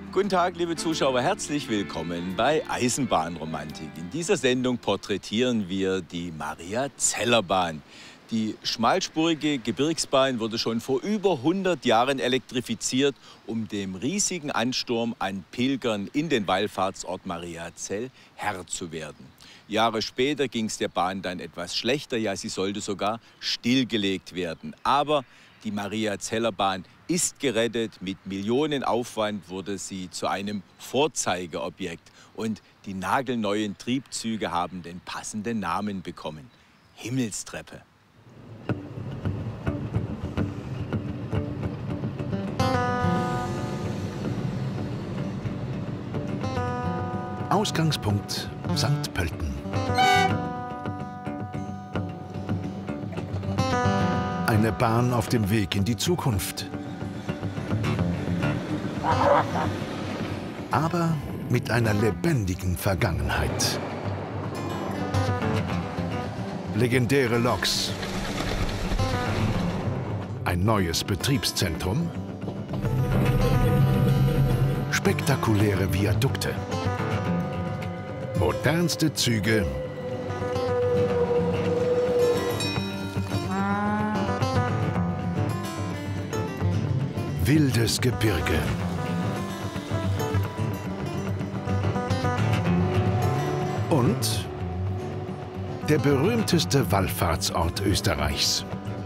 Guten Tag, liebe Zuschauer, herzlich willkommen bei Eisenbahnromantik. In dieser Sendung porträtieren wir die Maria-Zeller-Bahn. Die schmalspurige Gebirgsbahn wurde schon vor über 100 Jahren elektrifiziert, um dem riesigen Ansturm an Pilgern in den Wallfahrtsort Mariazell Herr zu werden. Jahre später ging es der Bahn dann etwas schlechter, ja, sie sollte sogar stillgelegt werden. Aber die Maria-Zeller-Bahn ist gerettet. Mit Millionenaufwand wurde sie zu einem Vorzeigeobjekt. Und die nagelneuen Triebzüge haben den passenden Namen bekommen: Himmelstreppe. Ausgangspunkt St. Pölten. Eine Bahn auf dem Weg in die Zukunft. Aber mit einer lebendigen Vergangenheit. Legendäre Loks. Ein neues Betriebszentrum. Spektakuläre Viadukte. Modernste Züge. Wildes Gebirge. Und der berühmteste Wallfahrtsort Österreichs.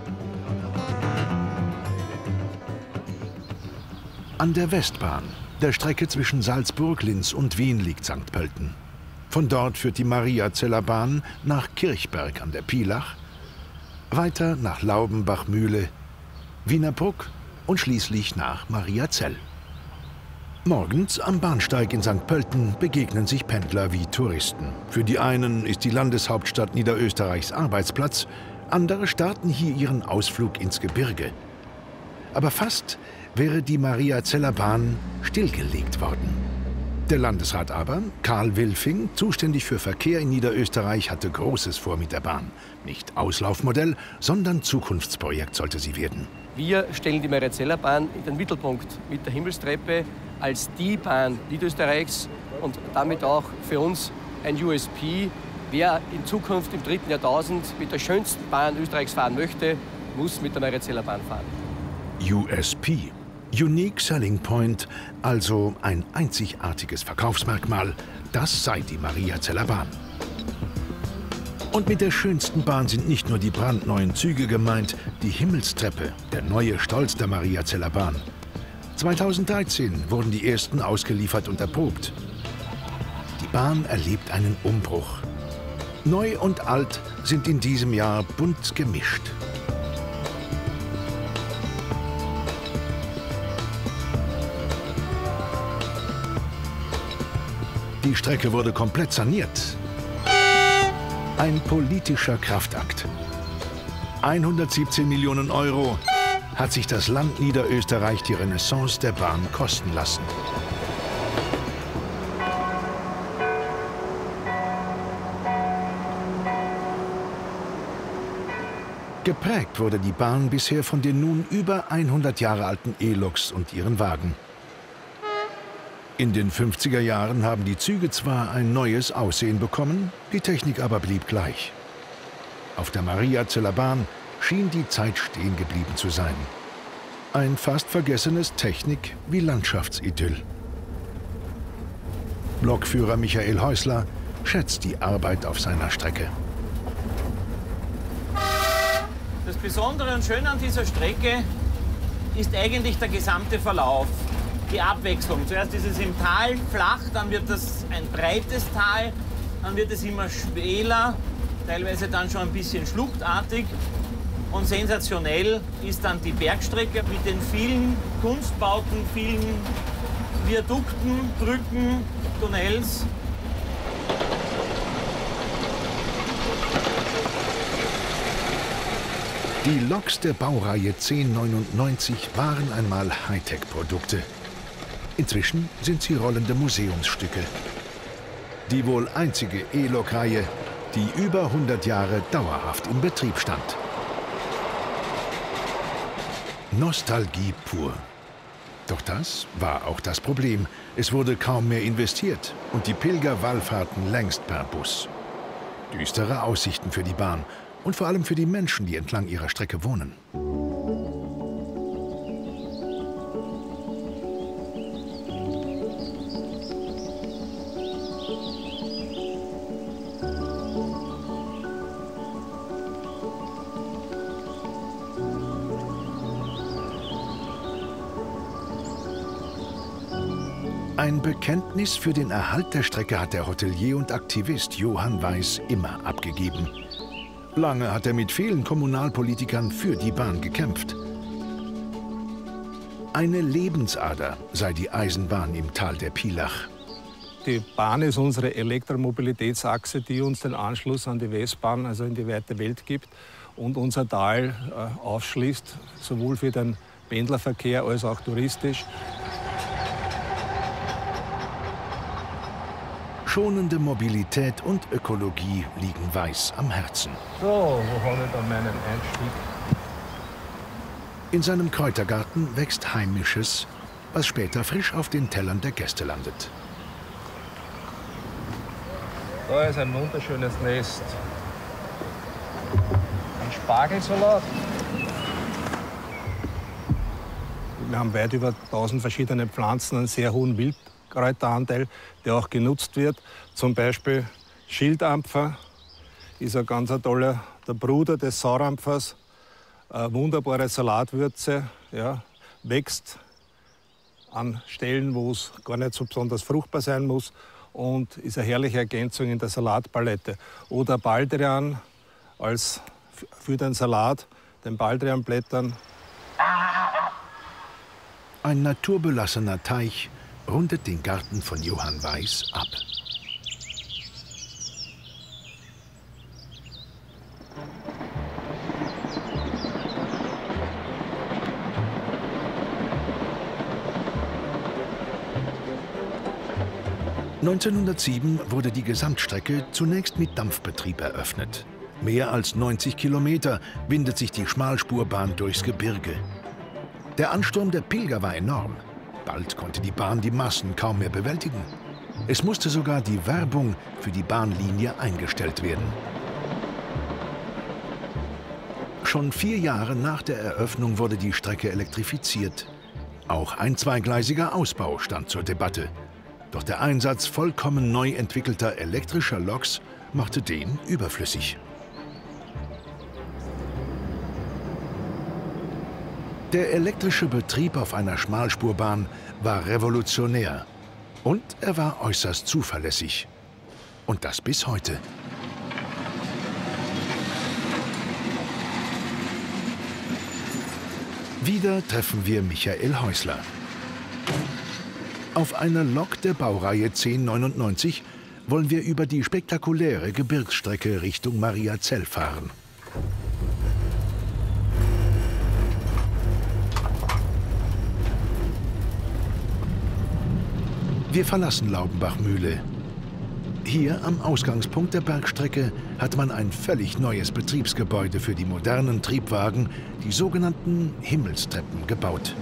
An der Westbahn, der Strecke zwischen Salzburg, Linz und Wien, liegt St. Pölten. Von dort führt die Maria-Zeller-Bahn nach Kirchberg an der Pielach, weiter nach Laubenbach-Mühle, Wienerbruck und schließlich nach Mariazell. Morgens am Bahnsteig in St. Pölten begegnen sich Pendler wie Touristen. Für die einen ist die Landeshauptstadt Niederösterreichs Arbeitsplatz, andere starten hier ihren Ausflug ins Gebirge. Aber fast wäre die Maria-Zeller-Bahn stillgelegt worden. Der Landesrat aber, Karl Wilfing, zuständig für Verkehr in Niederösterreich, hatte Großes vor mit der Bahn. Nicht Auslaufmodell, sondern Zukunftsprojekt sollte sie werden. Wir stellen die Maria-Zeller-Bahn in den Mittelpunkt mit der Himmelstreppe als die Bahn Niederösterreichs und damit auch für uns ein USP. Wer in Zukunft im 3. Jahrtausend mit der schönsten Bahn Österreichs fahren möchte, muss mit der Maria-Zeller-Bahn fahren. USP. Unique Selling Point, also ein einzigartiges Verkaufsmerkmal, das sei die Maria-Zeller-Bahn. Und mit der schönsten Bahn sind nicht nur die brandneuen Züge gemeint, die Himmelstreppe, der neue Stolz der Maria-Zeller-Bahn. 2013 wurden die ersten ausgeliefert und erprobt. Die Bahn erlebt einen Umbruch. Neu und alt sind in diesem Jahr bunt gemischt. Die Strecke wurde komplett saniert. Ein politischer Kraftakt. 117 Millionen Euro hat sich das Land Niederösterreich die Renaissance der Bahn kosten lassen. Geprägt wurde die Bahn bisher von den nun über 100 Jahre alten E-Loks und ihren Wagen. In den 50er Jahren haben die Züge zwar ein neues Aussehen bekommen, die Technik aber blieb gleich. Auf der Maria-Zeller-Bahn schien die Zeit stehen geblieben zu sein. Ein fast vergessenes Technik- wie Landschaftsidyll. Lokführer Michael Häusler schätzt die Arbeit auf seiner Strecke. Das Besondere und Schöne an dieser Strecke ist eigentlich der gesamte Verlauf. Die Abwechslung. Zuerst ist es im Tal flach, dann wird das ein breites Tal, dann wird es immer schmäler, teilweise dann schon ein bisschen schluchtartig. Und sensationell ist dann die Bergstrecke mit den vielen Kunstbauten, vielen Viadukten, Brücken, Tunnels. Die Loks der Baureihe 1099 waren einmal Hightech-Produkte. Inzwischen sind sie rollende Museumsstücke. Die wohl einzige E-Lok-Reihe, die über 100 Jahre dauerhaft in Betrieb stand. Nostalgie pur. Doch das war auch das Problem. Es wurde kaum mehr investiert und die Pilger wallfahrten längst per Bus. Düstere Aussichten für die Bahn und vor allem für die Menschen, die entlang ihrer Strecke wohnen. Ein Bekenntnis für den Erhalt der Strecke hat der Hotelier und Aktivist Johann Weiß immer abgegeben. Lange hat er mit vielen Kommunalpolitikern für die Bahn gekämpft. Eine Lebensader sei die Eisenbahn im Tal der Pielach. Die Bahn ist unsere Elektromobilitätsachse, die uns den Anschluss an die Westbahn, also in die weite Welt gibt und unser Tal aufschließt, sowohl für den Pendlerverkehr als auch touristisch. Schonende Mobilität und Ökologie liegen Weiß am Herzen. So, wo habe ich da meinen Einstieg? In seinem Kräutergarten wächst Heimisches, was später frisch auf den Tellern der Gäste landet. Da ist ein wunderschönes Nest. Ein Spargelsalat. Wir haben weit über 1000 verschiedene Pflanzen, einen sehr hohen Wildkräuteranteil, der auch genutzt wird. Zum Beispiel Schildampfer ist ein ganz toller, der Bruder des Saurampfers. Eine wunderbare Salatwürze, ja, wächst an Stellen, wo es gar nicht so besonders fruchtbar sein muss und ist eine herrliche Ergänzung in der Salatpalette. Oder Baldrian für den Salat, den Baldrianblättern. Ein naturbelassener Teich rundet den Garten von Johann Weiß ab. (1907) wurde die Gesamtstrecke zunächst mit Dampfbetrieb eröffnet. Mehr als 90 Kilometer windet sich die Schmalspurbahn durchs Gebirge. Der Ansturm der Pilger war enorm. Bald konnte die Bahn die Massen kaum mehr bewältigen. Es musste sogar die Werbung für die Bahnlinie eingestellt werden. Schon 4 Jahre nach der Eröffnung wurde die Strecke elektrifiziert. Auch ein zweigleisiger Ausbau stand zur Debatte. Doch der Einsatz vollkommen neu entwickelter elektrischer Loks machte den überflüssig. Der elektrische Betrieb auf einer Schmalspurbahn war revolutionär und er war äußerst zuverlässig. Und das bis heute. Wieder treffen wir Michael Häusler. Auf einer Lok der Baureihe 1099 wollen wir über die spektakuläre Gebirgsstrecke Richtung Mariazell fahren. Wir verlassen Laubenbachmühle. Hier am Ausgangspunkt der Bergstrecke hat man ein völlig neues Betriebsgebäude für die modernen Triebwagen, die sogenannten Himmelstreppen, gebaut.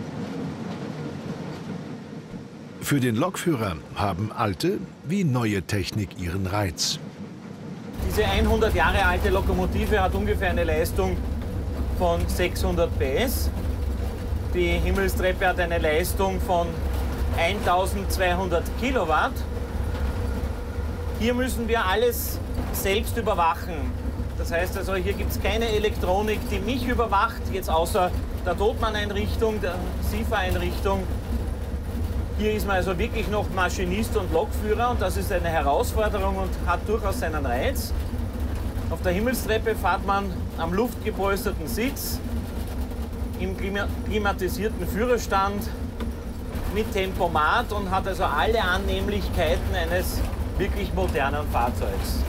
Für den Lokführer haben alte wie neue Technik ihren Reiz. Diese 100 Jahre alte Lokomotive hat ungefähr eine Leistung von 600 PS. Die Himmelstreppe hat eine Leistung von 1200 Kilowatt. Hier müssen wir alles selbst überwachen. Das heißt also, hier gibt es keine Elektronik, die mich überwacht, jetzt außer der Todmann-Einrichtung, der SIFA-Einrichtung. Hier ist man also wirklich noch Maschinist und Lokführer und das ist eine Herausforderung und hat durchaus seinen Reiz. Auf der Himmelstreppe fährt man am luftgepolsterten Sitz, im klimatisierten Führerstand, mit Tempomat und hat also alle Annehmlichkeiten eines wirklich modernen Fahrzeugs.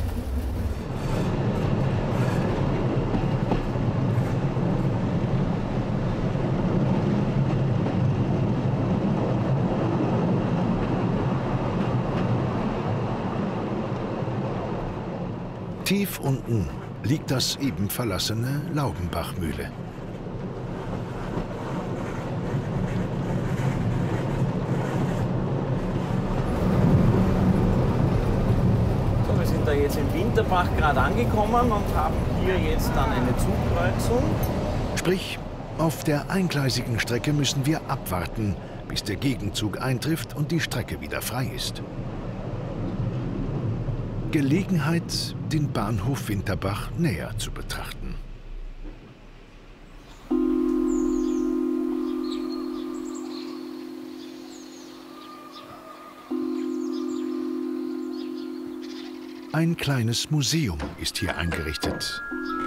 Tief unten liegt das eben verlassene Laubenbachmühle. Winterbach gerade angekommen und haben hier jetzt dann eine Zugkreuzung. Sprich, auf der eingleisigen Strecke müssen wir abwarten, bis der Gegenzug eintrifft und die Strecke wieder frei ist. Gelegenheit, den Bahnhof Winterbach näher zu betrachten. Ein kleines Museum ist hier eingerichtet.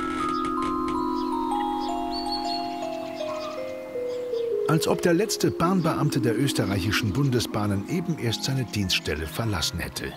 Als ob der letzte Bahnbeamte der österreichischen Bundesbahnen eben erst seine Dienststelle verlassen hätte.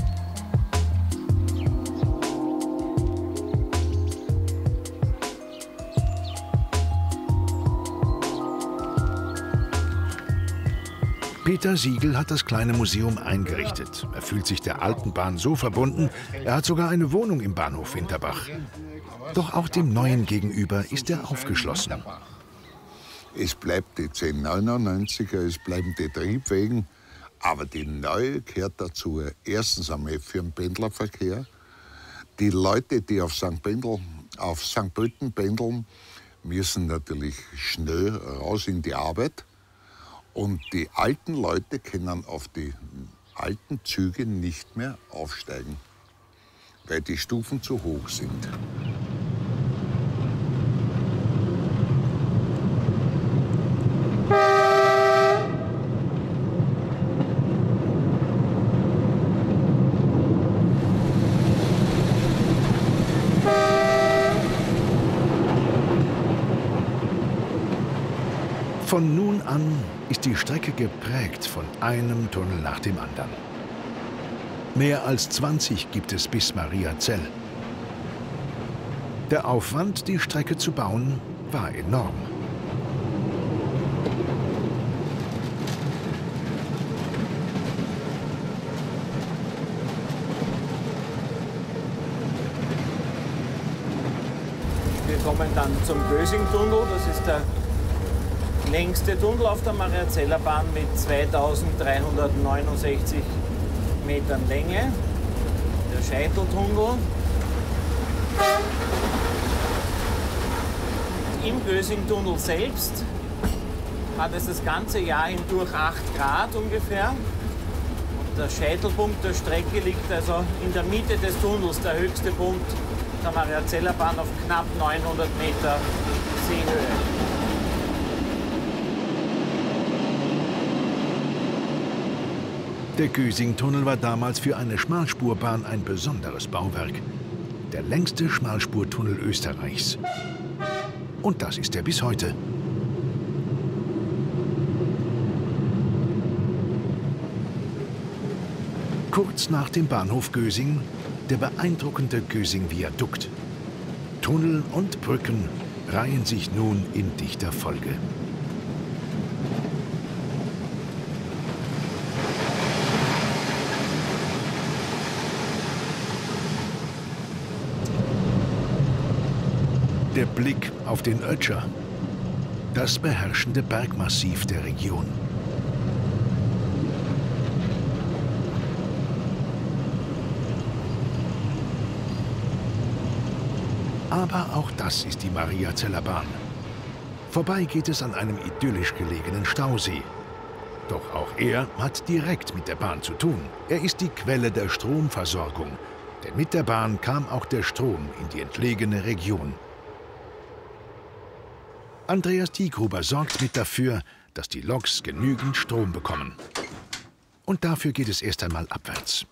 Peter Siegel hat das kleine Museum eingerichtet. Er fühlt sich der alten Bahn so verbunden, er hat sogar eine Wohnung im Bahnhof Winterbach. Doch auch dem Neuen gegenüber ist er aufgeschlossen. Es bleibt die 1099er, es bleiben die Triebwegen, aber die neue gehört dazu. Erstens einmal für den Pendlerverkehr. Die Leute, die auf St. Pölten pendeln, müssen natürlich schnell raus in die Arbeit. Und die alten Leute können auf die alten Züge nicht mehr aufsteigen, weil die Stufen zu hoch sind. Von nun an ist die Strecke geprägt von einem Tunnel nach dem anderen. Mehr als 20 gibt es bis Mariazell. Der Aufwand, die Strecke zu bauen, war enorm. Wir kommen dann zum Gösing-Tunnel, das ist der längste Tunnel auf der Mariazeller Bahn mit 2369 Metern Länge. Der Scheiteltunnel. Im Gösing-Tunnel selbst hat es das ganze Jahr hindurch 8 Grad ungefähr. Und der Scheitelpunkt der Strecke liegt also in der Mitte des Tunnels, der höchste Punkt der Mariazeller Bahn auf knapp 900 Meter Seehöhe. Der Gösing-Tunnel war damals für eine Schmalspurbahn ein besonderes Bauwerk. Der längste Schmalspurtunnel Österreichs. Und das ist er bis heute. Kurz nach dem Bahnhof Gösing der beeindruckende Gösing-Viadukt. Tunnel und Brücken reihen sich nun in dichter Folge. Der Blick auf den Ötscher, das beherrschende Bergmassiv der Region. Aber auch das ist die Mariazeller Bahn. Vorbei geht es an einem idyllisch gelegenen Stausee. Doch auch er hat direkt mit der Bahn zu tun. Er ist die Quelle der Stromversorgung. Denn mit der Bahn kam auch der Strom in die entlegene Region. Andreas Tiegruber sorgt mit dafür, dass die Loks genügend Strom bekommen. Und dafür geht es erst einmal abwärts.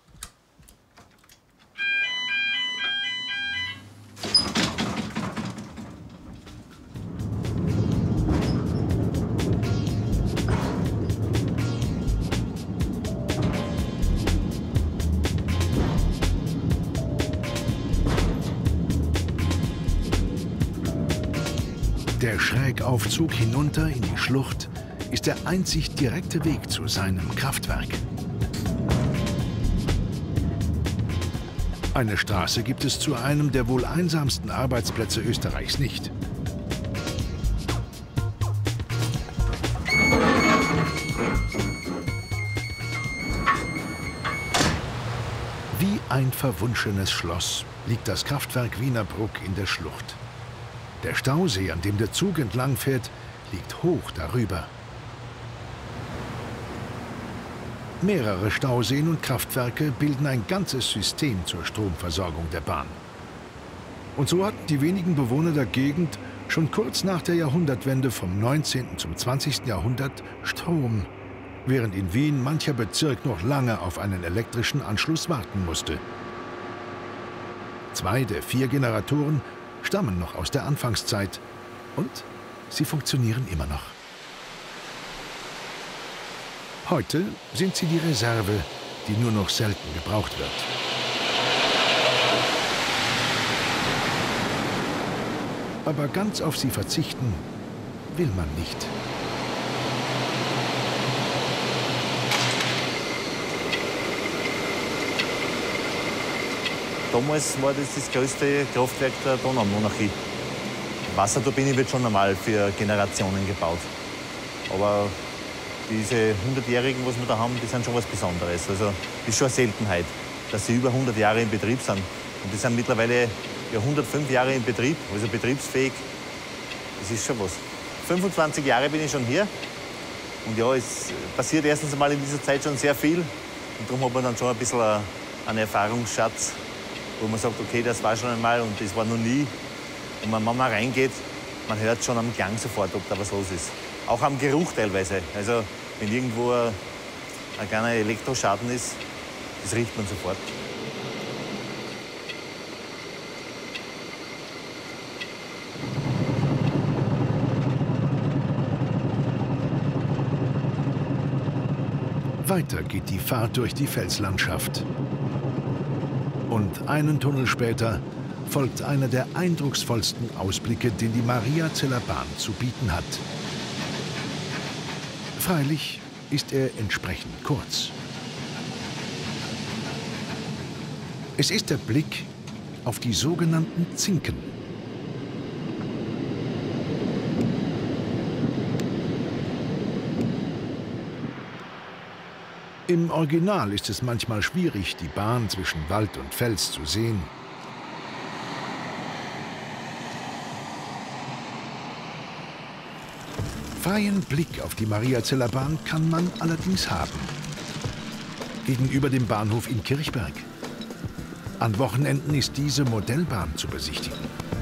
Der Schrägaufzug hinunter in die Schlucht ist der einzig direkte Weg zu seinem Kraftwerk. Eine Straße gibt es zu einem der wohl einsamsten Arbeitsplätze Österreichs nicht. Wie ein verwunschenes Schloss liegt das Kraftwerk Wienerbruck in der Schlucht. Der Stausee, an dem der Zug entlangfährt, liegt hoch darüber. Mehrere Stauseen und Kraftwerke bilden ein ganzes System zur Stromversorgung der Bahn. Und so hatten die wenigen Bewohner der Gegend schon kurz nach der Jahrhundertwende vom 19. zum 20. Jahrhundert Strom, während in Wien mancher Bezirk noch lange auf einen elektrischen Anschluss warten musste. 2 der 4 Generatoren stammen noch aus der Anfangszeit und sie funktionieren immer noch. Heute sind sie die Reserve, die nur noch selten gebraucht wird. Aber ganz auf sie verzichten will man nicht. Damals war das größte Kraftwerk der Donaumonarchie. Wasserturbine wird schon normal für Generationen gebaut. Aber diese 100-Jährigen, was wir da haben, die sind schon was Besonderes. Also das ist schon eine Seltenheit, dass sie über 100 Jahre in Betrieb sind. Und die sind mittlerweile ja 105 Jahre in Betrieb, also betriebsfähig. Das ist schon was. 25 Jahre bin ich schon hier. Und ja, es passiert erstens einmal in dieser Zeit schon sehr viel. Und darum hat man dann schon ein bisschen einen Erfahrungsschatz, wo man sagt, okay, das war schon einmal und das war noch nie. Und wenn man mal reingeht, man hört schon am Klang sofort, ob da was los ist. Auch am Geruch teilweise. Also wenn irgendwo ein kleiner Elektroschaden ist, das riecht man sofort. Weiter geht die Fahrt durch die Felslandschaft. Und einen Tunnel später folgt einer der eindrucksvollsten Ausblicke, den die Mariazeller Bahn zu bieten hat. Freilich ist er entsprechend kurz. Es ist der Blick auf die sogenannten Zinken. Im Original ist es manchmal schwierig, die Bahn zwischen Wald und Fels zu sehen. Freien Blick auf die Mariazeller Bahn kann man allerdings haben. Gegenüber dem Bahnhof in Kirchberg. An Wochenenden ist diese Modellbahn zu besichtigen.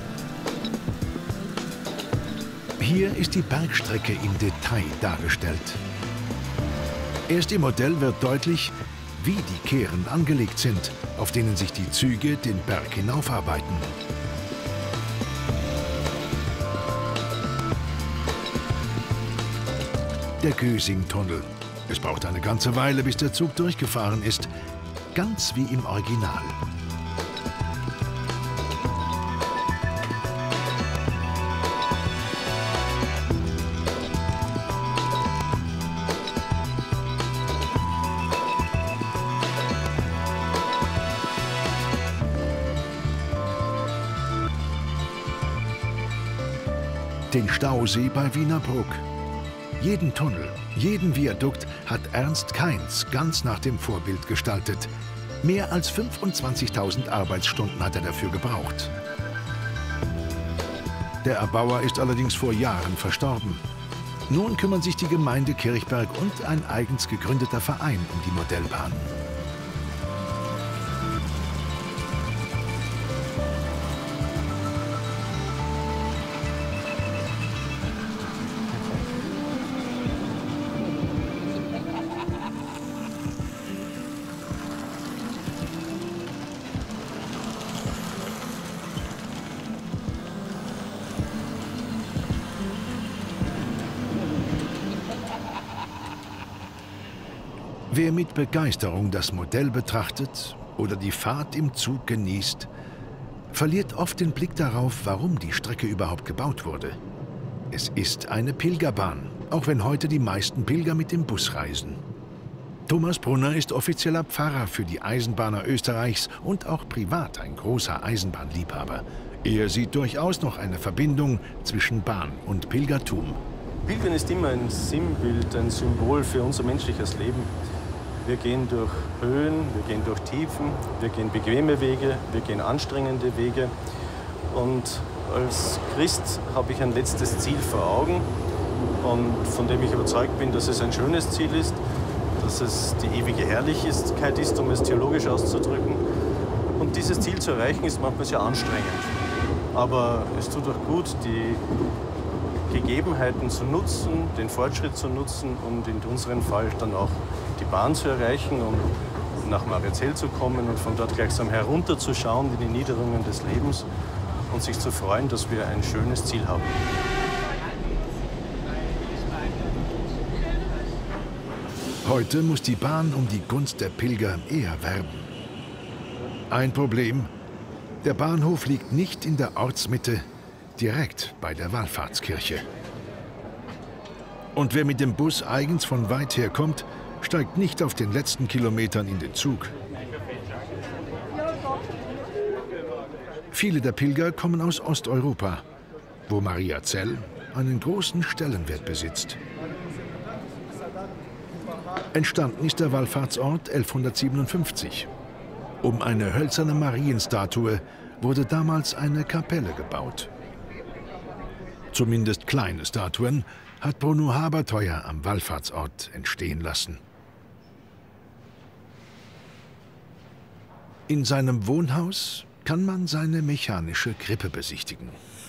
Hier ist die Bergstrecke im Detail dargestellt. Erst im Modell wird deutlich, wie die Kehren angelegt sind, auf denen sich die Züge den Berg hinaufarbeiten. Der Gösing-Tunnel. Es braucht eine ganze Weile, bis der Zug durchgefahren ist. Ganz wie im Original. Den Stausee bei Wienerbruck. Jeden Tunnel, jeden Viadukt hat Ernst Kainz ganz nach dem Vorbild gestaltet. Mehr als 25.000 Arbeitsstunden hat er dafür gebraucht. Der Erbauer ist allerdings vor Jahren verstorben. Nun kümmern sich die Gemeinde Kirchberg und ein eigens gegründeter Verein um die Modellbahn. Wer mit Begeisterung das Modell betrachtet oder die Fahrt im Zug genießt, verliert oft den Blick darauf, warum die Strecke überhaupt gebaut wurde. Es ist eine Pilgerbahn, auch wenn heute die meisten Pilger mit dem Bus reisen. Thomas Brunner ist offizieller Pfarrer für die Eisenbahner Österreichs und auch privat ein großer Eisenbahnliebhaber. Er sieht durchaus noch eine Verbindung zwischen Bahn und Pilgertum. Pilgern ist immer ein Sinnbild, ein Symbol für unser menschliches Leben. Wir gehen durch Höhen, wir gehen durch Tiefen, wir gehen bequeme Wege, wir gehen anstrengende Wege. Und als Christ habe ich ein letztes Ziel vor Augen, und von dem ich überzeugt bin, dass es ein schönes Ziel ist, dass es die ewige Herrlichkeit ist, um es theologisch auszudrücken. Und dieses Ziel zu erreichen, ist manchmal sehr anstrengend. Aber es tut auch gut, die Gegebenheiten zu nutzen, den Fortschritt zu nutzen und in unserem Fall dann auch die Bahn zu erreichen, um nach Mariazell zu kommen und von dort gleichsam herunterzuschauen in die Niederungen des Lebens und sich zu freuen, dass wir ein schönes Ziel haben. Heute muss die Bahn um die Gunst der Pilger eher werben. Ein Problem: der Bahnhof liegt nicht in der Ortsmitte, direkt bei der Wallfahrtskirche. Und wer mit dem Bus eigens von weit her kommt, steigt nicht auf den letzten Kilometern in den Zug. Viele der Pilger kommen aus Osteuropa, wo Mariazell einen großen Stellenwert besitzt. Entstanden ist der Wallfahrtsort 1157. Um eine hölzerne Marienstatue wurde damals eine Kapelle gebaut. Zumindest kleine Statuen hat Bruno Habertheuer am Wallfahrtsort entstehen lassen. In seinem Wohnhaus kann man seine mechanische Krippe besichtigen.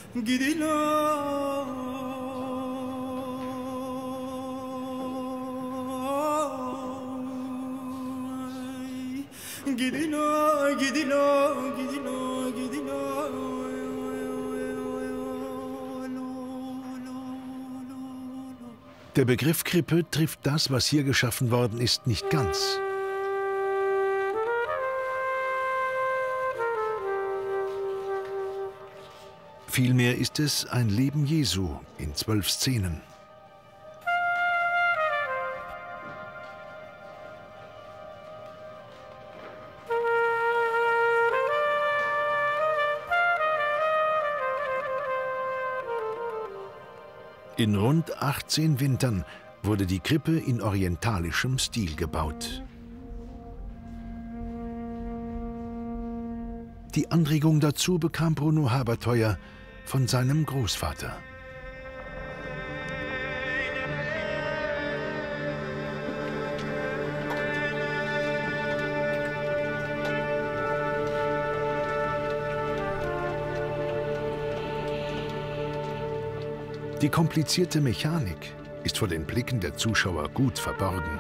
Der Begriff Krippe trifft das, was hier geschaffen worden ist, nicht ganz. Vielmehr ist es ein Leben Jesu in 12 Szenen. In rund 18 Wintern wurde die Krippe in orientalischem Stil gebaut. Die Anregung dazu bekam Bruno Habertheuer von seinem Großvater. Die komplizierte Mechanik ist vor den Blicken der Zuschauer gut verborgen.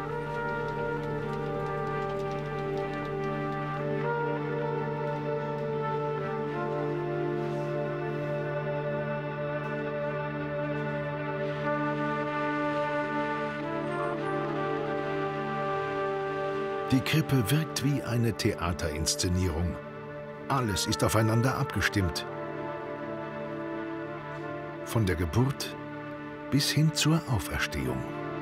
Die Krippe wirkt wie eine Theaterinszenierung. Alles ist aufeinander abgestimmt. Von der Geburt bis hin zur Auferstehung.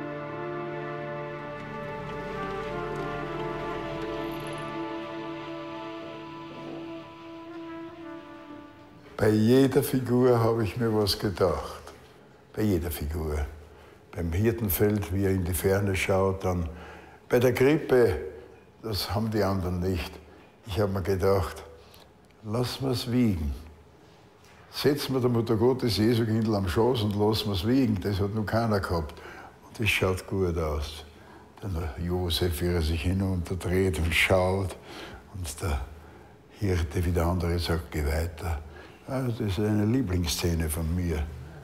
Bei jeder Figur habe ich mir was gedacht. Bei jeder Figur. Beim Hirtenfeld, wie er in die Ferne schaut, dann bei der Krippe, das haben die anderen nicht. Ich habe mir gedacht, lass mir's wiegen. Setzen wir der Mutter Gottes Jesu Kindl am Schoß und lassen wir es wiegen. Das hat noch keiner gehabt. Und das schaut gut aus. Der Josef, wie er sich hinunterdreht und schaut. Und der Hirte, wie der andere sagt, geh weiter. Also das ist eine Lieblingsszene von mir.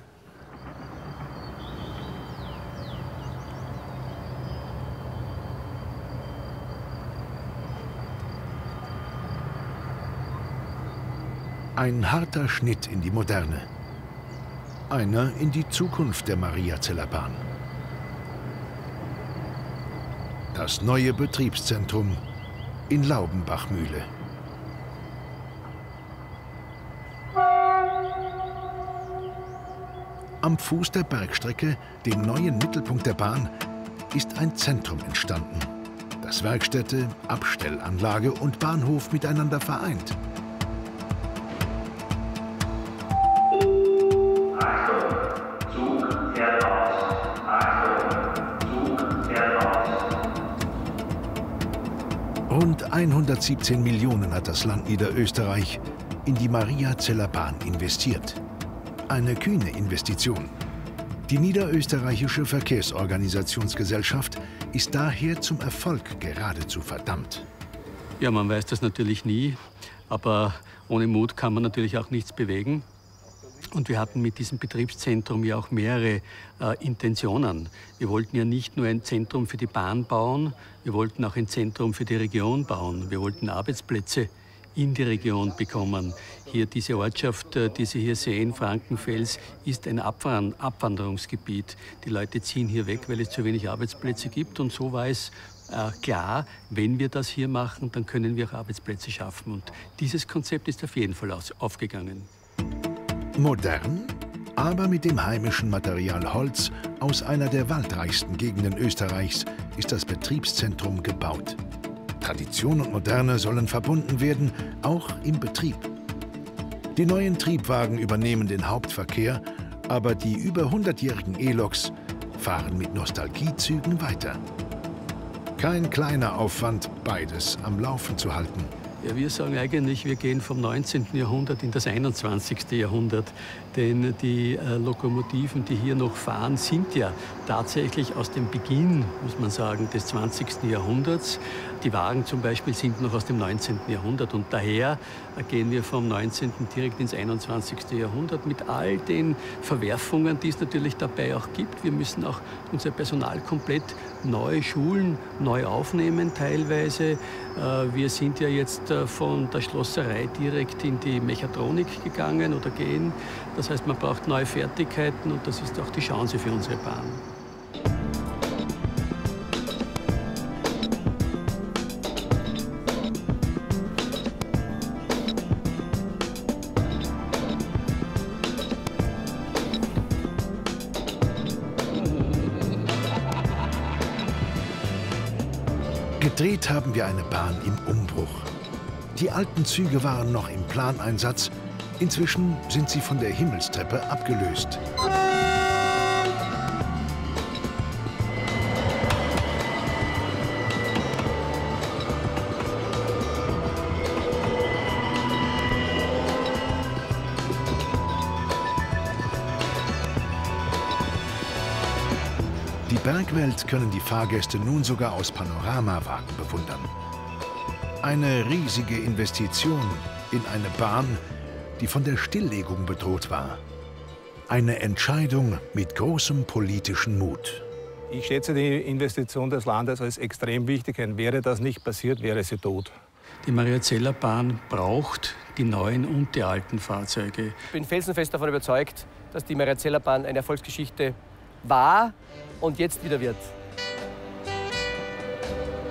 Ein harter Schnitt in die Moderne. Einer in die Zukunft der Mariazeller Bahn. Das neue Betriebszentrum in Laubenbachmühle. Am Fuß der Bergstrecke, dem neuen Mittelpunkt der Bahn, ist ein Zentrum entstanden, das Werkstätte, Abstellanlage und Bahnhof miteinander vereint. Rund 117 Millionen hat das Land Niederösterreich in die Mariazeller Bahn investiert. Eine kühne Investition. Die Niederösterreichische Verkehrsorganisationsgesellschaft ist daher zum Erfolg geradezu verdammt. Ja, man weiß das natürlich nie, aber ohne Mut kann man natürlich auch nichts bewegen. Und wir hatten mit diesem Betriebszentrum ja auch mehrere Intentionen. Wir wollten ja nicht nur ein Zentrum für die Bahn bauen, wir wollten auch ein Zentrum für die Region bauen. Wir wollten Arbeitsplätze in die Region bekommen. Hier diese Ortschaft, die Sie hier sehen, Frankenfels, ist ein Abwanderungsgebiet. Die Leute ziehen hier weg, weil es zu wenig Arbeitsplätze gibt. Und so war es klar, wenn wir das hier machen, dann können wir auch Arbeitsplätze schaffen. Und dieses Konzept ist auf jeden Fall aufgegangen. Modern, aber mit dem heimischen Material Holz aus einer der waldreichsten Gegenden Österreichs ist das Betriebszentrum gebaut. Tradition und Moderne sollen verbunden werden, auch im Betrieb. Die neuen Triebwagen übernehmen den Hauptverkehr, aber die über 100-jährigen E-Loks fahren mit Nostalgiezügen weiter. Kein kleiner Aufwand, beides am Laufen zu halten. Ja, wir sagen eigentlich, wir gehen vom 19. Jahrhundert in das 21. Jahrhundert. Denn die Lokomotiven, die hier noch fahren, sind ja tatsächlich aus dem Beginn, muss man sagen, des 20. Jahrhunderts. Die Wagen zum Beispiel sind noch aus dem 19. Jahrhundert. Und daher gehen wir vom 19. direkt ins 21. Jahrhundert mit all den Verwerfungen, die es natürlich dabei auch gibt. Wir müssen auch unser Personal komplett neu schulen, neu aufnehmen teilweise. Wir sind ja jetzt von der Schlosserei direkt in die Mechatronik gegangen oder gehen. Das heißt, man braucht neue Fertigkeiten und das ist auch die Chance für unsere Bahn. Gedreht haben wir eine Bahn im Umbruch. Die alten Züge waren noch im Planeinsatz. Inzwischen sind sie von der Himmelstreppe abgelöst. Die Bergwelt können die Fahrgäste nun sogar aus Panoramawagen bewundern. Eine riesige Investition in eine Bahn, die von der Stilllegung bedroht war. Eine Entscheidung mit großem politischen Mut. Ich schätze die Investition des Landes als extrem wichtig. Und wäre das nicht passiert, wäre sie tot. Die Mariazeller Bahn braucht die neuen und die alten Fahrzeuge. Ich bin felsenfest davon überzeugt, dass die Mariazeller Bahn eine Erfolgsgeschichte war und jetzt wieder wird.